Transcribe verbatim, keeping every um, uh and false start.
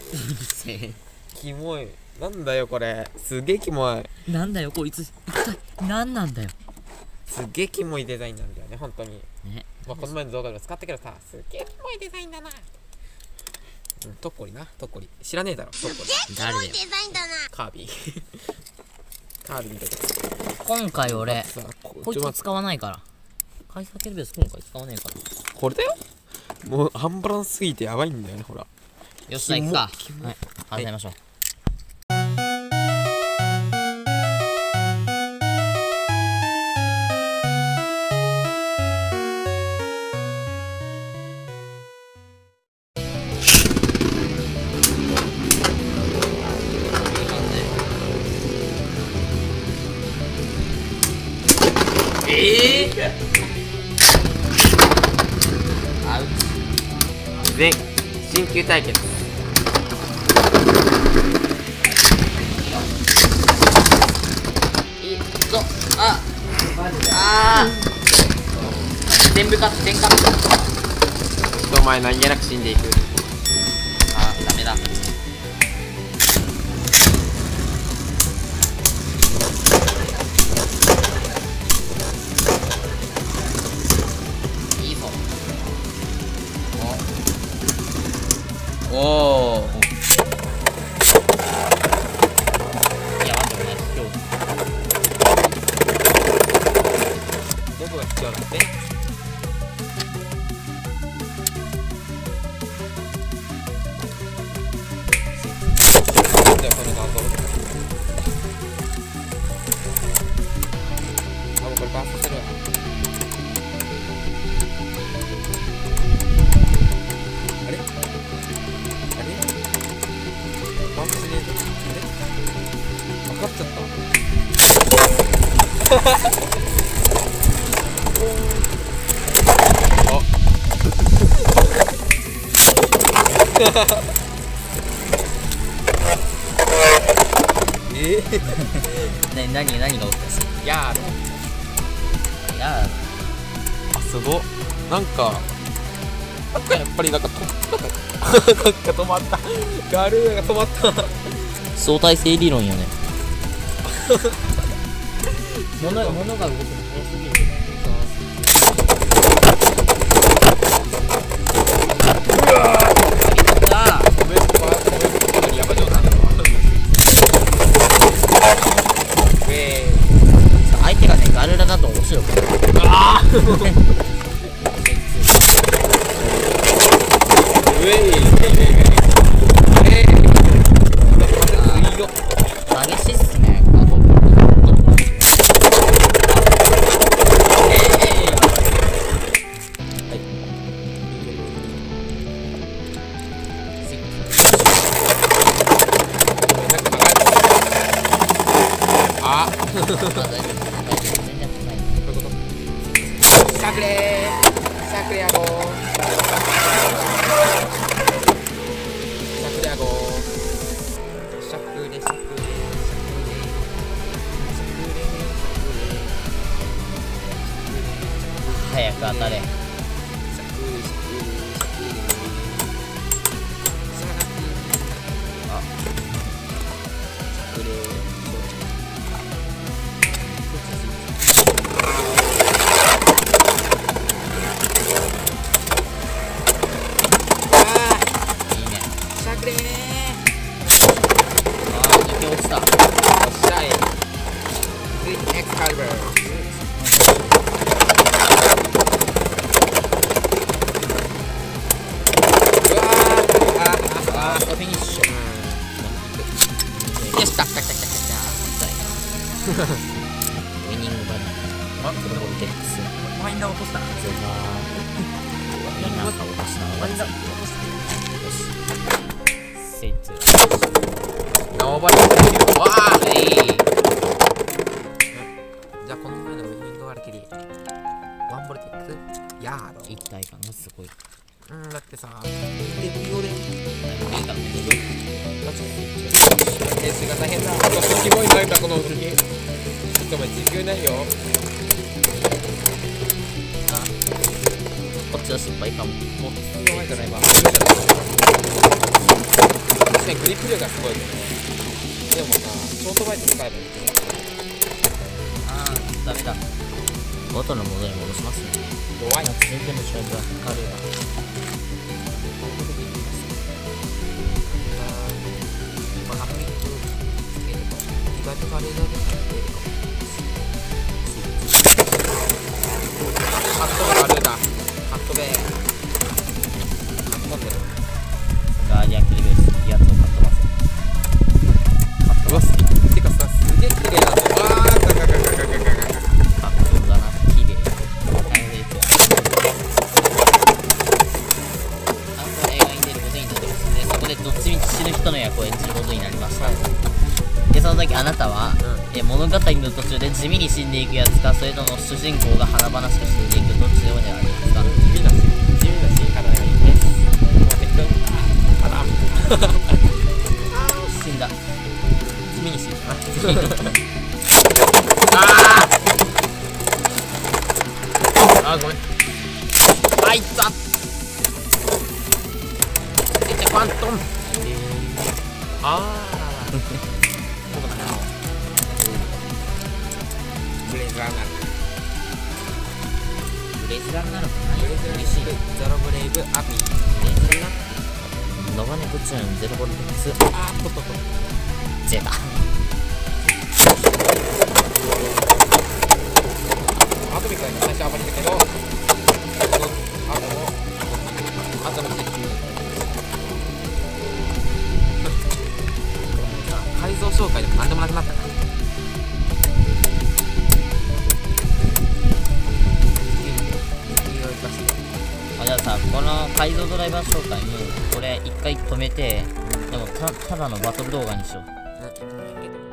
うるせえ。 キモい。なんだよこれ、すげえキモい。 なんだよこいつ、一体何なんだよ。 すげえキモいデザインなんだよね、本当に。 ね。 まあこの前の動画でも使ったけどさ、すげえキモいデザインだな。うん、トッコリな、トッコリ。知らねえだろ、トッコリ。 誰だよ。 カービィ。カービィ見てくだ今回俺、 さあ、ここいつはちょま使わないから。カイサーケルベス今回使わねえから。 これだよ。もうアンバランスすぎてやばいんだよね、ほら。 よし、じゃあ行くか。 キモはい、始めましょう。 ええー、 アウチ。 全新旧対決。 いっと、ああー全部勝つ、全勝つ。 お前何気なく死んでいく。 あー、ダメだ。いいぞ。おおー。いや、待ってね、今日。 どこが必要だって。なんだよこの画像。あ、もうこれバーストしてるわ。あれあれバーストしねえぞ。あれ分かっちゃった。えー、 な、何、何が起きたし。 やーろ。 いやあ、すごっ。なんかなんかやっぱりなんかとなんかなんか止まった。ガルーが止まった。 相対性理論よね。物が物が動くの早すぎる。うわー。 ごめん、これ山状態だわ。ウェー。 相手がね、ガルラだと面白くない。 あー。ウェイ。ウェイウェイウェイ。えー。強っ。 激しいっすね。あと。 あ、 大丈夫、大丈夫、全然ない。 こういうこと。しゃくれー。しゃくれやごー。しゃくれやごー。しゃくれしゃくれしゃくれしゃくれしゃくれ。 早く当たれ。 しゃくれしゃくれしゃくれ。あ。しゃくれ。 ウィニングバナナ。あ、それでテックス。 マインダー落としたな。 ゼバー。みんながおかしなのがついてる。よし。セイツ。 ノーバリーだけど。わあ。 えい。 じゃあこの前のウィニングワルキリー。ワンボルテックス。ヤード。 一体感がすごい。 うん、だってさ、デビューで。 いいかもね。 練習が大変だ。このキモいなんだこの動き。ちょっとお前時給ないよ。 あ、こっちは失敗かも。 もう普通の前じゃないわ。 かにグリップ力がすごいよね。でもさ、ショートバイト使えばいいけど。 あーダメだ。元の戻り戻しますね。 弱いな。 続いての勝負はカルーまあ、アメリカつけると意外とカレーだけが出るかも。カットベカレーだ。カットベカットベガーディアンキルベースいいやつを買ってます。 うわ、すげえ。てかさ、すげえ綺麗なんだよ。あー、ガガガガガガガガ。 かっこいいだな、綺麗。大変ですよ。あと映画に出ることになってますので、そこでどっちみち死ぬ人の役を演じることになりました。 はい。 で、その時あなたは、 うえ物語の途中で地味に死んでいくやつか、それとも主人公が華々しく死んでいく、どっちでも選ばれますか？ 地味なし、地味な死に方がいいです。もう適当に。あら。 死んだ。 地味に死ぬかな。あーごめん。あいった出てファントン。あーそうだな。ブレイズラーなる。 ブレイズラーなのかな。 ブレイズラー嬉しい。 ゼロブレイブアビー。 ブレイズラーノバネプチューンゼロボルテックスあーっとっとっと。 ゼータ。 アトミックは最初暴れたけど、あともあとの敵に改造紹介でも何でもなくなったから。 あ、じゃあさ、この改造ドライバー紹介もこれ一回止めて、でもたただのバトル動画にしよう。 うん、いいけど。